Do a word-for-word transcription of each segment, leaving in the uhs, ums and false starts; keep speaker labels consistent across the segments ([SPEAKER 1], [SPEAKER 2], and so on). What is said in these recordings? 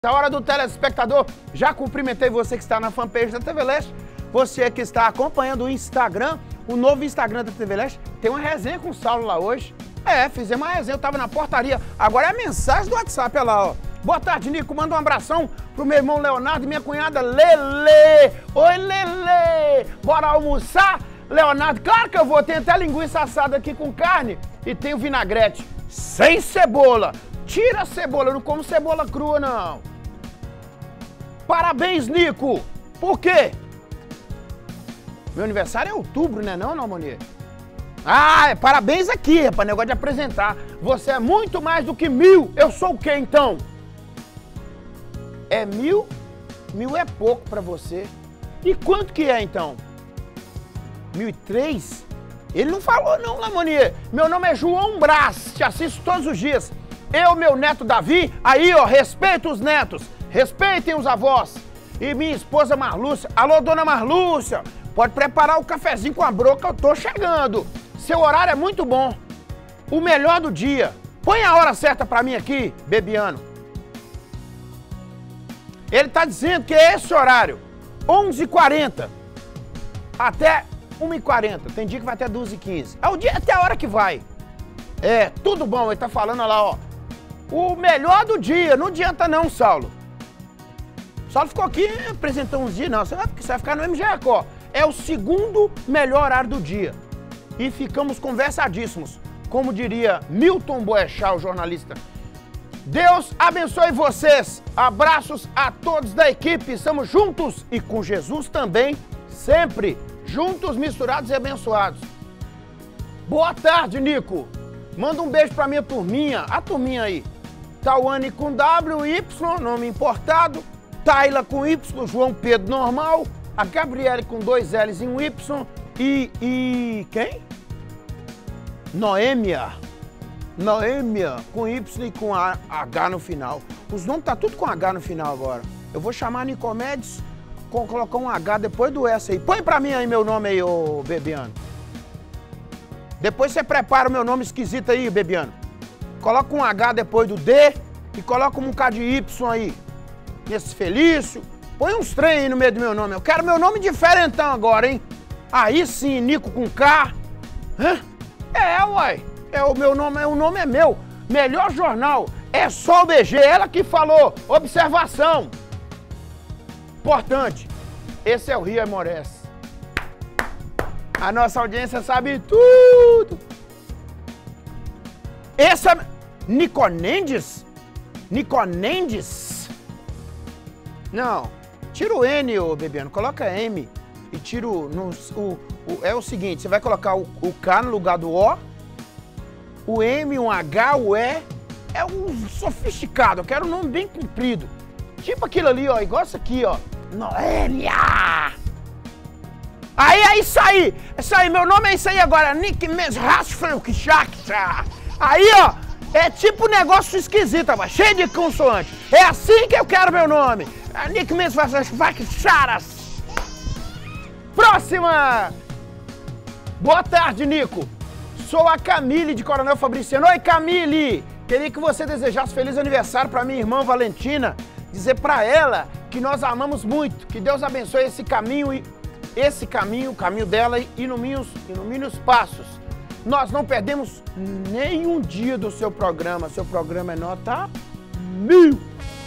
[SPEAKER 1] A hora do telespectador, já cumprimentei você que está na fanpage da T V Leste, você que está acompanhando o Instagram, o novo Instagram da T V Leste, tem uma resenha com o Saulo lá hoje. É, fizemos uma resenha, eu tava na portaria, agora é a mensagem do WhatsApp, olha lá, ó. Boa tarde, Nico, manda um abração pro meu irmão Leonardo e minha cunhada Lele. Oi, Lele, bora almoçar? Leonardo, claro que eu vou, tem até linguiça assada aqui com carne e tem o vinagrete, sem cebola. Tira a cebola, eu não como cebola crua, não. Parabéns, Nico! Por quê? Meu aniversário é outubro, né não, não, Harmonia? Ah, é parabéns aqui, rapaz, negócio de apresentar. Você é muito mais do que mil. Eu sou o quê, então? É mil? Mil é pouco pra você. E quanto que é, então? Mil e três? Ele não falou, não, Harmonia. Meu nome é João Brás, te assisto todos os dias. Eu, meu neto Davi, aí, ó, respeita os netos. Respeitem os avós. E minha esposa Marlúcia. Alô, dona Marlúcia. Pode preparar o cafezinho com a broca, eu tô chegando. Seu horário é muito bom. O melhor do dia. Põe a hora certa pra mim aqui, Bebiano. Ele tá dizendo que é esse horário. onze e quarenta. Até uma e quarenta. Tem dia que vai até duas e quinze. É o dia até a hora que vai. É, tudo bom. Ele tá falando lá, ó. O melhor do dia. Não adianta não, Saulo. Saulo ficou aqui, apresentou uns dias, não, você vai, você vai ficar no M G Record. É o segundo melhor horário do dia. E ficamos conversadíssimos, como diria Milton Boechat, o jornalista. Deus abençoe vocês. Abraços a todos da equipe. Estamos juntos e com Jesus também, sempre. Juntos, misturados e abençoados. Boa tarde, Nico. Manda um beijo pra minha turminha. A turminha aí. Tawane com W, Y, nome importado. Taila com Y, João Pedro normal, a Gabriele com dois L's e um Y e, e quem? Noêmia, Noêmia com Y e com a, H no final. Os nomes tá tudo com H no final agora. Eu vou chamar Nicomedes, com colocar um H depois do S aí. Põe pra mim aí meu nome aí, ô Bebiano. Depois você prepara o meu nome esquisito aí, Bebiano. Coloca um H depois do D e coloca um K de Y aí. Nesse Felício, põe uns trem aí no meio do meu nome. Eu quero meu nome diferentão agora, hein? Aí sim, Nico com K. Hã? É, uai. É, o meu nome, o nome é meu. Melhor jornal. É só o B G. Ela que falou. Observação. Importante. Esse é o Rio Amores. A nossa audiência sabe tudo. Esse é... Niconendes? Niconendes? Não, tira o N, ô Bebiano, coloca M e tira o, no, o, o... É o seguinte, você vai colocar o, o K no lugar do O, o M, um H, o E, é um sofisticado, eu quero um nome bem comprido. Tipo aquilo ali, ó, igual isso aqui, ó. Noêmia! Aí, é isso aí, isso aí, meu nome é isso aí agora, Nick Mesrasfrelkshaksa. Aí, ó, é tipo um negócio esquisito, rapaz, cheio de consoante. É assim que eu quero meu nome. Nick Mesrasfrelkshaksa. Próxima! Boa tarde, Nico. Sou a Camille de Coronel Fabriciano. Oi, Camille! Queria que você desejasse feliz aniversário para minha irmã Valentina. Dizer para ela que nós amamos muito. Que Deus abençoe esse caminho, e esse caminho, o caminho dela, e ilumine os passos. Nós não perdemos nenhum dia do seu programa. Seu programa é nota mil.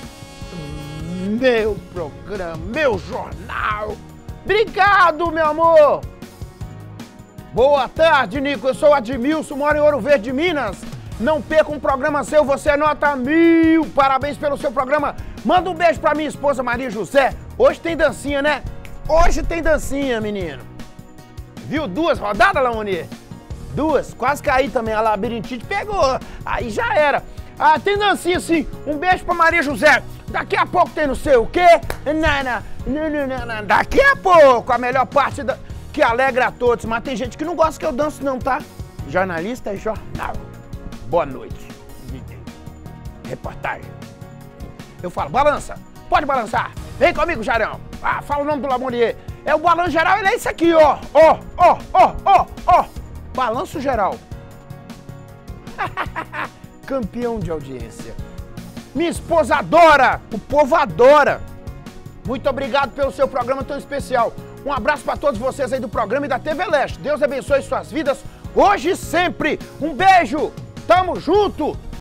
[SPEAKER 1] Meu programa, meu jornal. Obrigado, meu amor. Boa tarde, Nico. Eu sou o Admilson, moro em Ouro Verde, Minas. Não perca um programa seu, você é nota mil. Parabéns pelo seu programa. Manda um beijo pra minha esposa Maria José. Hoje tem dancinha, né? Hoje tem dancinha, menino. Viu duas rodadas, Laoni? Duas. Quase caí também. A labirintite pegou. Aí já era. Ah, tem dancinha sim. Um beijo pra Maria José. Daqui a pouco tem não sei o quê. Não, não, não, não, não. Daqui a pouco a melhor parte da... que alegra a todos. Mas tem gente que não gosta que eu danço não, tá? Jornalista e jornal. Boa noite. Reportagem. Eu falo, balança. Pode balançar. Vem comigo, Jarão. Ah, fala o nome do Lamonier. É o balanço geral, ele é isso aqui, ó. Ó, ó, ó, ó, ó. Balanço geral. Campeão de audiência. Minha esposa adora, o povo adora. Muito obrigado pelo seu programa tão especial. Um abraço para todos vocês aí do programa e da T V Leste. Deus abençoe suas vidas hoje e sempre. Um beijo, tamo junto.